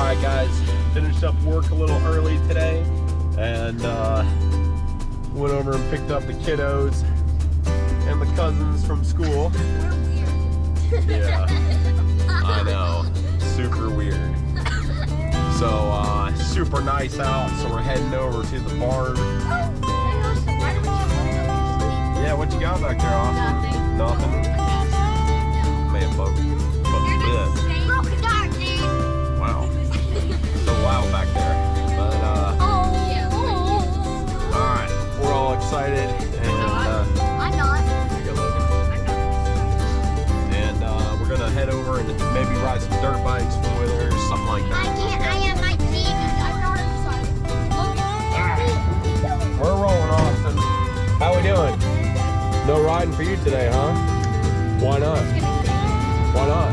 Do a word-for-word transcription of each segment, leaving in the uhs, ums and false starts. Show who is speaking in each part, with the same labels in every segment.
Speaker 1: Alright guys, finished up work a little early today and uh, went over and picked up the kiddos and the cousins from school. Yeah, I know, super weird. So uh, super nice out, so we're heading over to the barn. Yeah, what you got back there, Austin? Nothing. Nothing? Man, bug, bug bit. Wow. So loud back there. But uh alright, we're all excited and uh
Speaker 2: I'm not.
Speaker 1: And uh we're gonna head over and maybe ride some dirt bikes with her or something like
Speaker 2: I
Speaker 1: that.
Speaker 2: can't, I am my team. I'm not excited.
Speaker 1: We're rolling, Austin. How we doing? No riding for you today, huh? Why not? Why not?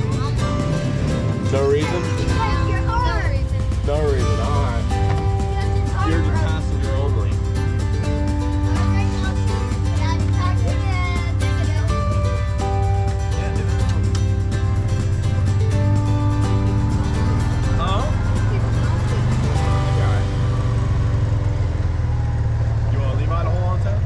Speaker 1: No reason? No reason, alright. You're the passenger only. Huh? You want to leave out a hole on top?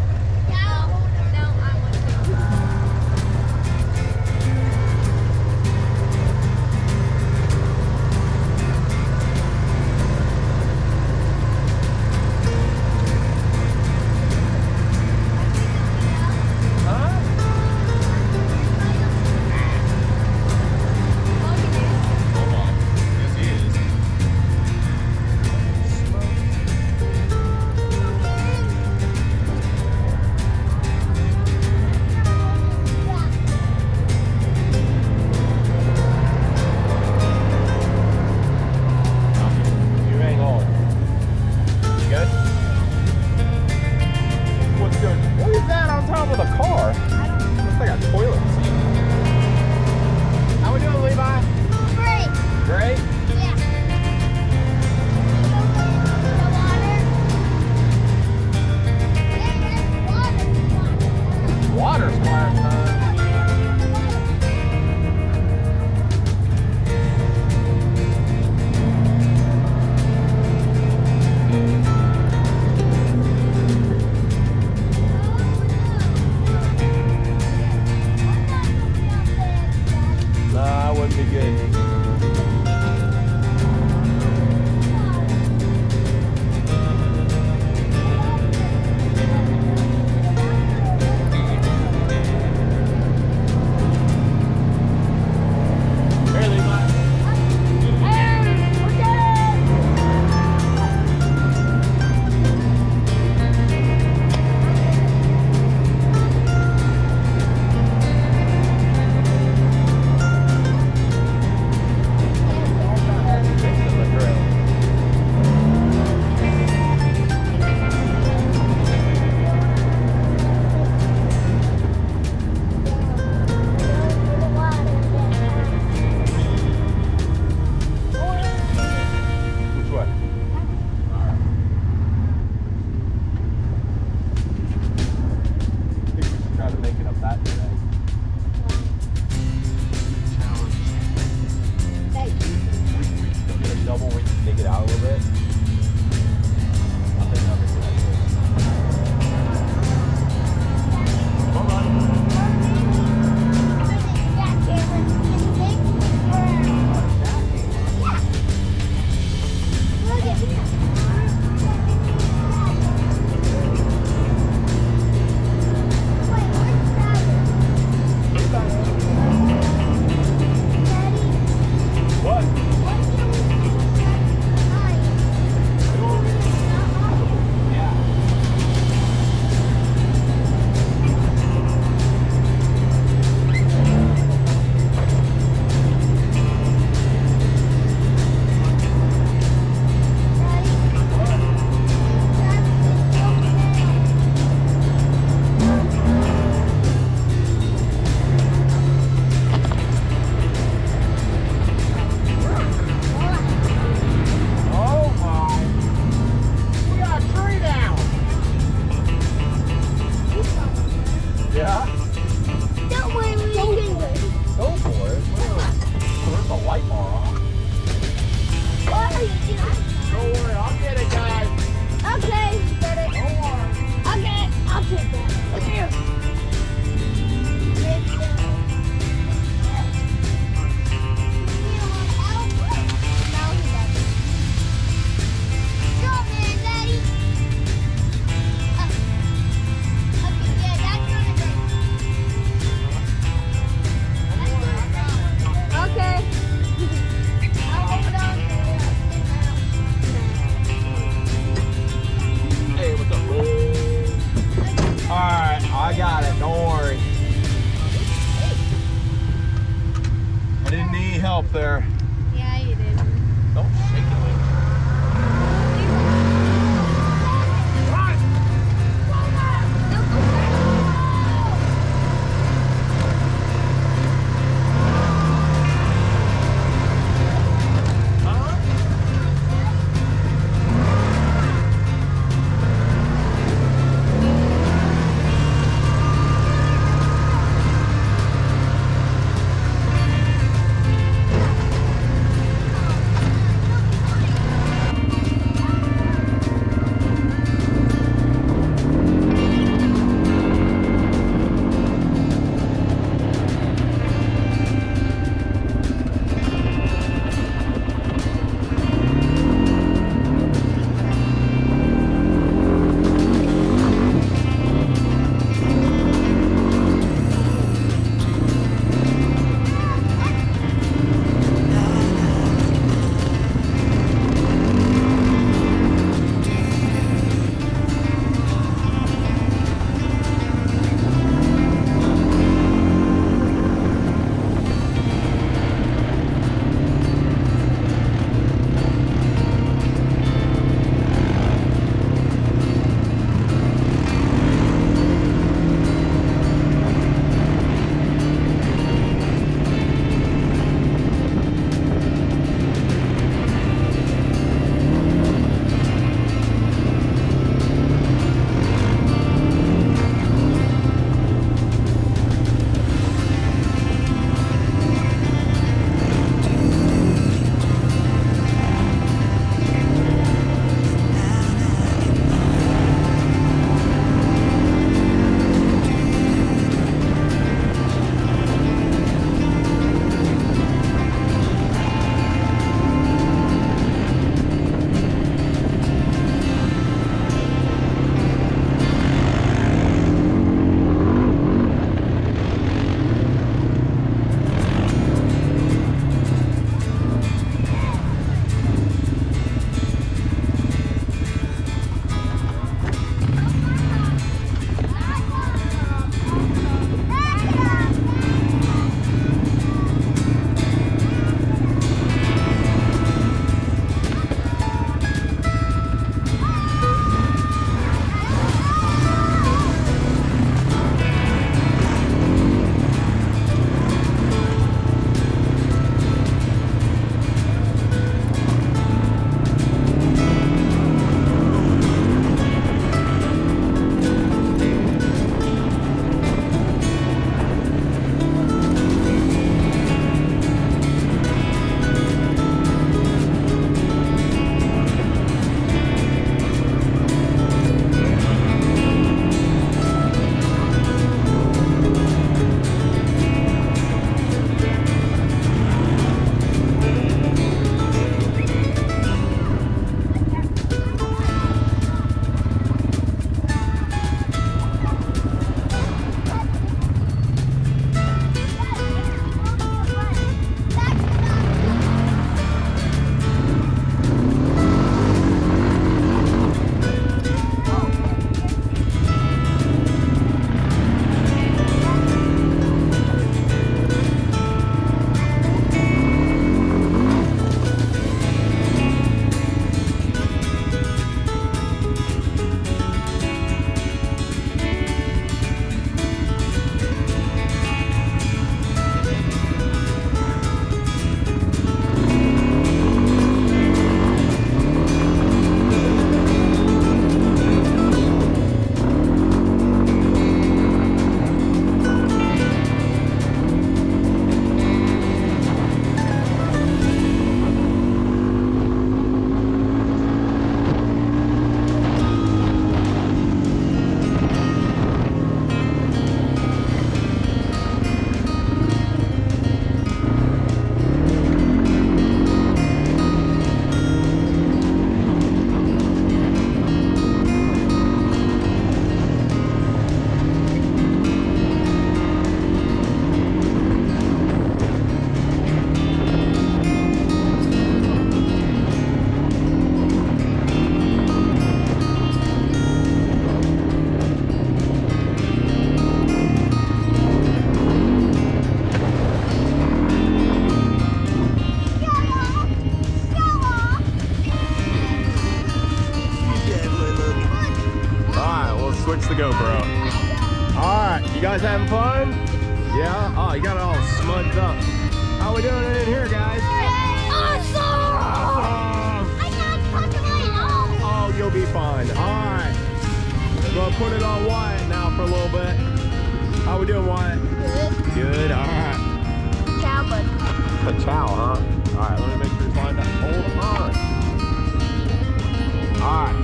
Speaker 1: the GoPro. Alright, you guys having fun? Yeah? Oh, you got it all smudged up. How we doing in here, guys?
Speaker 2: Awesome!
Speaker 1: Awesome!
Speaker 2: I got comfortable at all.
Speaker 1: Oh, you'll be fine. Alright. We're gonna put it on Wyatt now for a little bit. How we doing, Wyatt?
Speaker 2: Good.
Speaker 1: Good, alright.
Speaker 2: Ciao, bud.
Speaker 1: A chow, huh? Alright, let me make sure you find that. Hold on. Alright.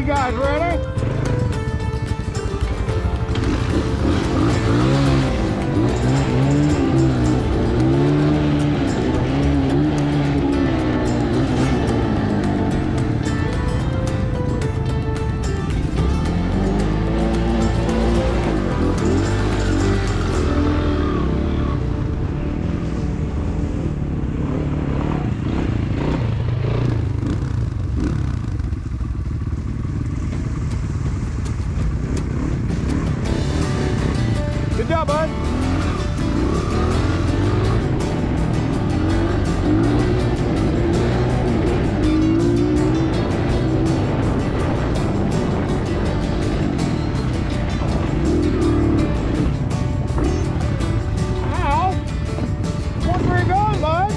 Speaker 1: guys ready? Good job, bud. Ow! Where are you going, bud?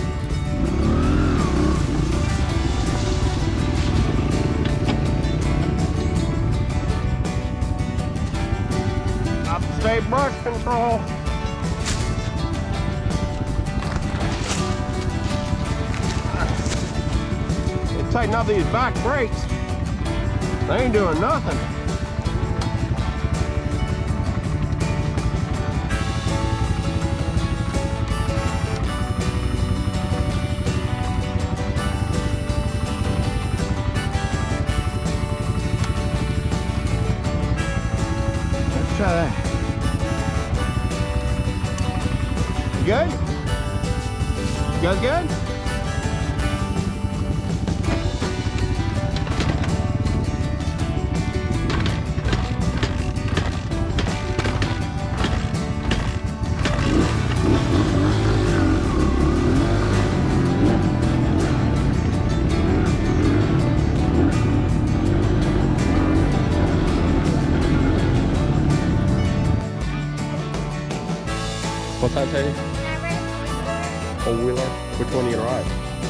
Speaker 1: Upstate brush control. They tighten up these back brakes. They ain't doing nothing. Let's try that. You good? You guys good? What's that, Teddy? Old wheeler? Which one are you gonna ride?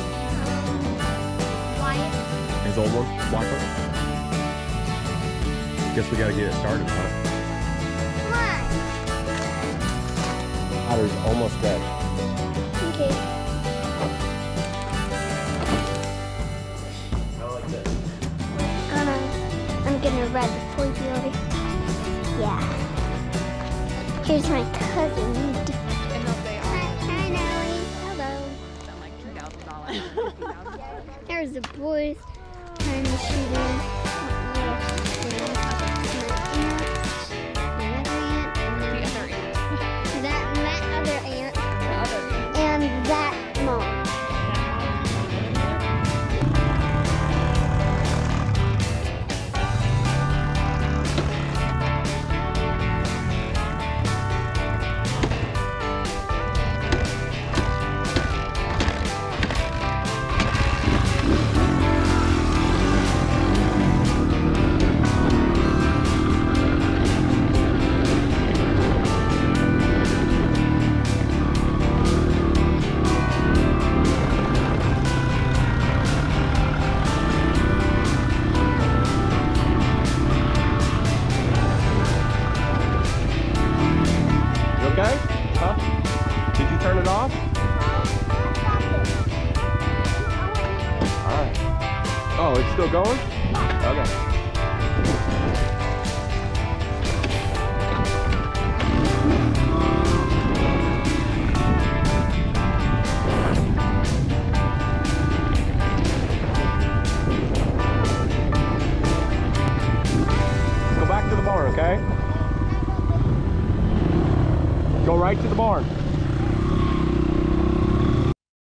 Speaker 2: White.
Speaker 1: His old one? Black one? Guess we gotta get it started, huh?
Speaker 2: Come on.
Speaker 1: Otter's almost dead.
Speaker 2: Okay.
Speaker 1: I like this.
Speaker 2: Uh, I'm gonna ride the four wheeler. Yeah. Here's my cousin.
Speaker 3: And up they are.
Speaker 2: Hi, Nellie. Hello.
Speaker 3: Spent like two thousand dollars.
Speaker 2: There's the boys trying to shoot in.
Speaker 3: The other aunt.
Speaker 2: That, that other aunt
Speaker 3: The other aunt.
Speaker 2: and that mom.
Speaker 1: Okay? Huh? Did you turn it off? Alright. Oh, it's still going? Okay. Let's go back to the barn, okay? Go right to the barn.